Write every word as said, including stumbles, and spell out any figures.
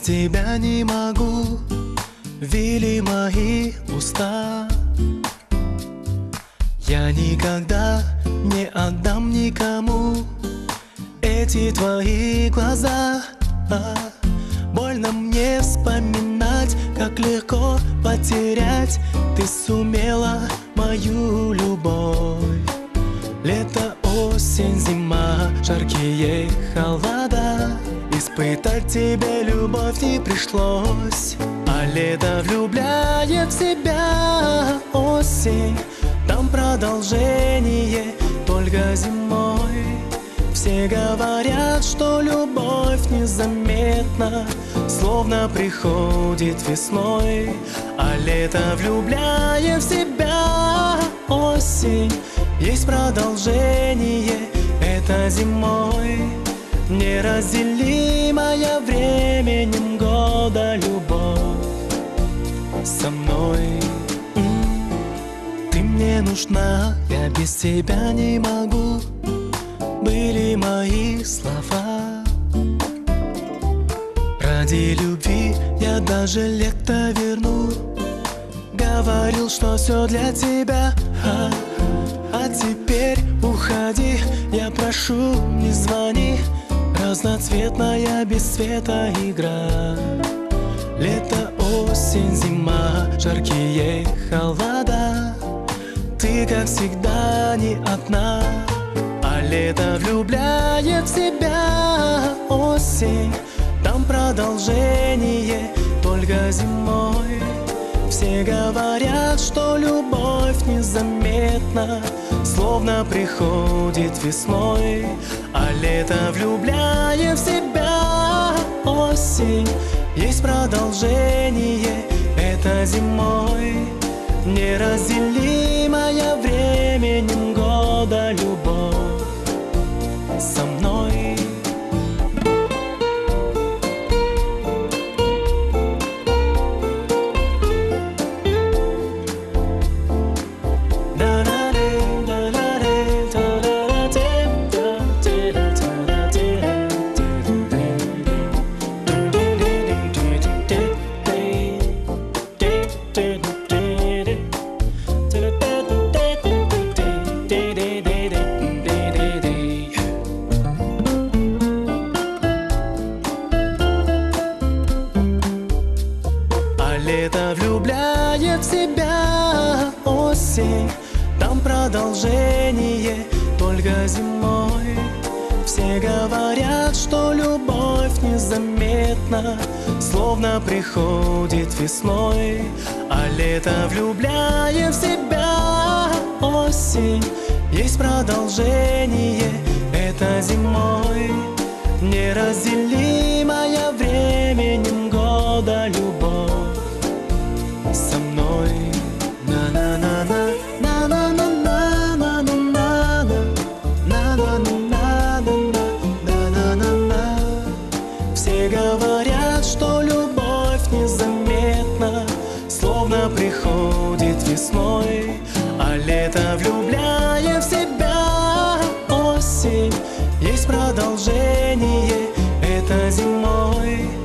тебя не могу, вели мои уста. Я никогда не отдам никому эти твои глаза. Больно мне вспоминать, как легко потерять. Ты сумела мою любовь. Лето, осень, зима, жаркие холода. Испытать тебе любовь не пришлось. А лето влюбляет в себя осень. Там продолжение только зимой. Все говорят, что любовь незаметна, словно приходит весной. А лето влюбляет в себя осень. Есть продолжение, это зимой. Неразделимая временем года любовь со мной. Ты мне нужна, я без тебя не могу. Были мои слова. Ради любви я даже лето верну. Говорил, что все для тебя. А, а теперь уходи, я прошу, не звони. Разноцветная без цвета игра. Лето, осень, зима, жаркие холода. Ты, как всегда, не одна. А лето влюбляет в себя осень. Там продолжение только зимой. Все говорят, что любовь незаметна, словно приходит весной. А лето влюбляет в себя осень. Есть продолжение, это зимой. Неразделимая временем года любовь со мной. Лето влюбляет в себя осень. Там продолжение только зимой. Все говорят, что любовь незаметна, словно приходит весной. А лето влюбляет в себя осень. Есть продолжение, это зимой. Неразделимая временем года любовь со мной. На-на-на-на, на-на-на-на, на-на-на-на, на-на-на-на, на-на-на-на. Все говорят, что любовь незаметна, словно приходит весной. А лето влюбляет в себя осень. Есть продолжение, это зимой.